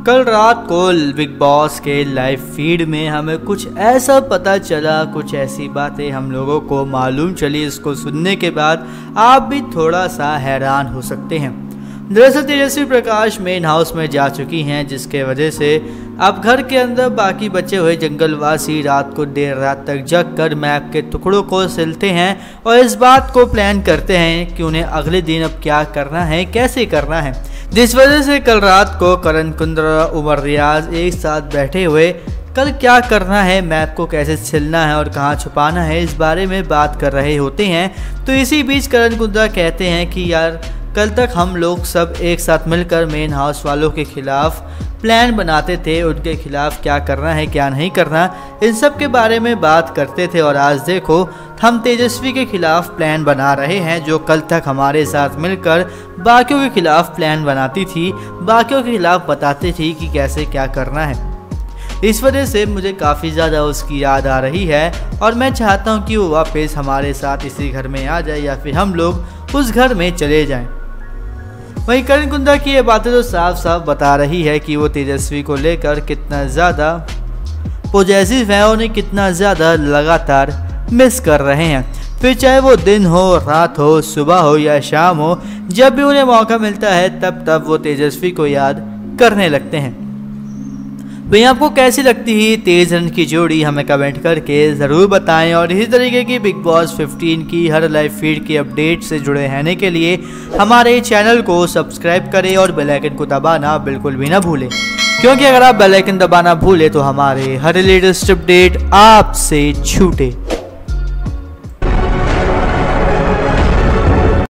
कल रात को बिग बॉस के लाइव फीड में हमें कुछ ऐसा पता चला, कुछ ऐसी बातें हम लोगों को मालूम चली। इसको सुनने के बाद आप भी थोड़ा सा हैरान हो सकते हैं। दरअसल तेजस्वी प्रकाश मेन हाउस में जा चुकी हैं, जिसके वजह से अब घर के अंदर बाकी बचे हुए जंगलवासी रात को देर रात तक जग कर मैप के टुकड़ों को सिलते हैं और इस बात को प्लान करते हैं कि उन्हें अगले दिन अब क्या करना है, कैसे करना है। जिस वजह से कल रात को करण कुंद्रा, उमर रियाज एक साथ बैठे हुए कल क्या करना है, मैप को कैसे सिलना है और कहाँ छुपाना है, इस बारे में बात कर रहे होते हैं। तो इसी बीच करण कुंद्रा कहते हैं कि यार कल तक हम लोग सब एक साथ मिलकर मेन हाउस वालों के खिलाफ प्लान बनाते थे, उनके खिलाफ क्या करना है क्या नहीं करना, इन सब के बारे में बात करते थे। और आज देखो हम तेजस्वी के खिलाफ प्लान बना रहे हैं, जो कल तक हमारे साथ मिलकर बाकियों के खिलाफ प्लान बनाती थी, बाकियों के खिलाफ बताती थी कि कैसे क्या करना है। इस वजह से मुझे काफ़ी ज़्यादा उसकी याद आ रही है और मैं चाहता हूँ कि वो वापस हमारे साथ इसी घर में आ जाए या फिर हम लोग उस घर में चले जाएं। वहीं करण कुंद्रा की ये बातें तो साफ साफ बता रही है कि वो तेजस्वी को लेकर कितना ज़्यादा पॉजिटिव है, उन्हें कितना ज़्यादा लगातार मिस कर रहे हैं। फिर चाहे वो दिन हो, रात हो, सुबह हो या शाम हो, जब भी उन्हें मौका मिलता है तब वो तेजस्वी को याद करने लगते हैं। भाई आपको कैसी लगती है तेज रन की जोड़ी, हमें कमेंट करके ज़रूर बताएं। और इसी तरीके की बिग बॉस 15 की हर लाइव फीड की अपडेट से जुड़े रहने के लिए हमारे चैनल को सब्सक्राइब करें और बेल आइकन को दबाना बिल्कुल भी ना भूलें, क्योंकि अगर आप बेल आइकन दबाना भूलें तो हमारे हर लेटेस्ट अपडेट आपसे छूटे।